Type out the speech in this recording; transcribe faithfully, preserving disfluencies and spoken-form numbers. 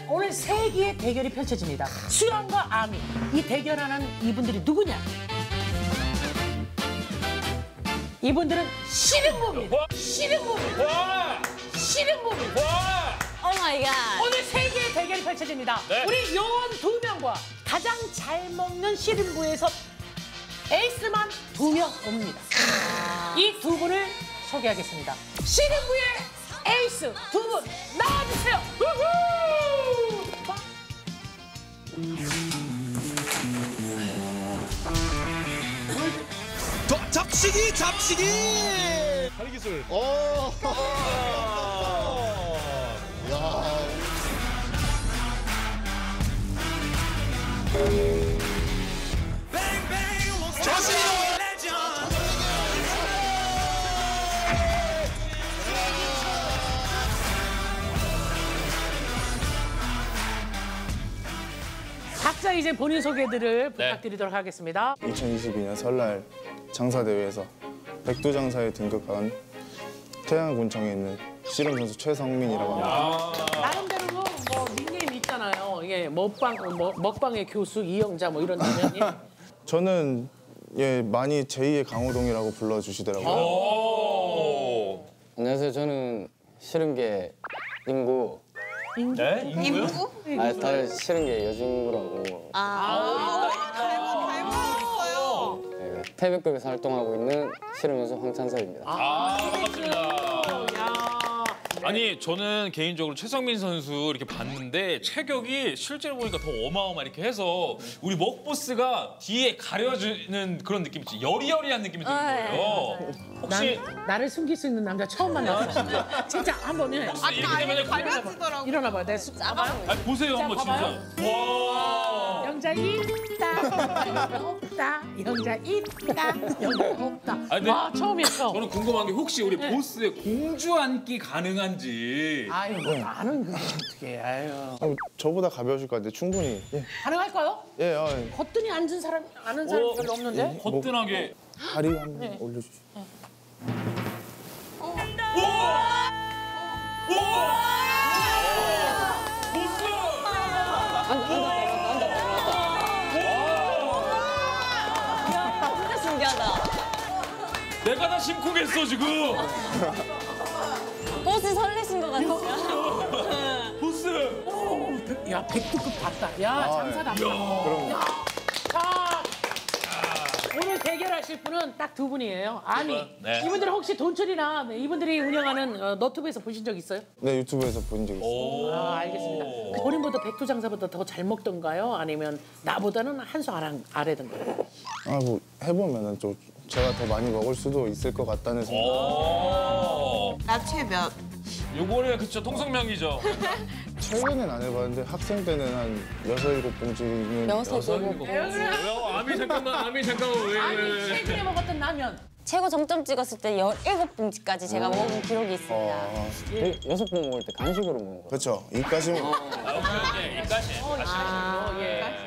오늘 세기의 대결이 펼쳐집니다. 수영과 아미. 이 대결하는 이분들이 누구냐? 이분들은 씨름부입니다. 씨름부입니다. 씨름부입니다. 오 마이 갓. 오늘 세계의 대결이 펼쳐집니다. 네. 우리 요원 두 명과 가장 잘 먹는 씨름부에서 에이스만 두 명 옵니다. 아. 이 두 분을 소개하겠습니다. 씨름부의 에이스 두 분 나와주세요. 우후! 더 잡치기 잡치기 다리 기술. 오. 야. 저시 각자 이제 본인 소개들을 네. 부탁드리도록 하겠습니다. 이천이십이 년 설날 장사대회에서 백두장사에 등극한 태양군청에 있는 씨름 선수 최성민이라고 합니다. 나름대로 뭐 닉네임 있잖아요. 이게 먹방 뭐, 먹방의 교수 이영자 뭐 이런 닉네임. 저는 예 많이 제이의 강호동이라고 불러주시더라고요. 안녕하세요. 저는 싫은게 인구. 네? 인구요? 아, 다들 싫은게 여진구라고. 아, 네, 태백급에서 활동하고 있는 싫은 선수 황찬섭입니다. 아, 반갑습니다. 아니, 저는 개인적으로 최성민 선수 이렇게 봤는데 체격이 실제로 보니까 더 어마어마 이렇게 해서 우리 먹보스가 뒤에 가려주는 그런 느낌이 있지. 여리여리한 느낌이 드는 거예요. 혹시 난 나를 숨길 수 있는 남자 처음 만났어. 진짜 한번 해. 이렇게 되면 가려지더라고. 일어나봐. 내가 수... 아니, 보세요 한번 진짜. 와. 영자 있다. 영자 없다. 영자 있다. 영자 없다. 아니, 근데 와 처음이야 처음. 저는 궁금한 게 혹시 우리 보스의 공주 앉기 가능한지. 아유 뭐 나는 그게 어떻게 아유. 어, 저보다 가벼우실 것 같은데 충분히 예, 가능할까요? 예 어, 거뜬히 앉은 사람 아는 사람 어, 별로 없는데. 거뜬하게. 다리 한번 올려주시죠. 진짜 신기하다. 내가 다 심쿵했어 지금. 보스 설레신 것 같아요. 보스. 야 백두급 봤다. 야 장사다. 그럼 자 오늘 대결하실 분은 딱 두 분이에요. 아니 네. 이분들은 혹시 돈줄이나 이분들이 운영하는 어, 너튜브에서 보신 적 있어요? 네 유튜브에서 본 적 있어요. 아 알겠습니다. 본인보다 백두장사보다 더 잘 먹던가요? 아니면 나보다는 한 수 아래던가요? 아 뭐 해보면은 좀 제가 더 많이 먹을 수도 있을 것 같다는 생각. 오. 나최 몇? 요거는 그쵸 통성명이죠. 최근엔 안 해봤는데 학생 때는 한 여섯 일곱 봉지는 여섯 일곱. 야, 아미 잠깐만, 아미 잠깐만 왜? 아니 최근에 먹었던 라면. 최고 정점 찍었을 때 열일곱 봉지까지 제가 먹은 기록이 있습니다. 어, 여- 여섯 번 먹을 때 간식으로 먹는 거예요. 그렇죠. 이까지는 아, 오케이, 오케이. 이까지. 아, 예.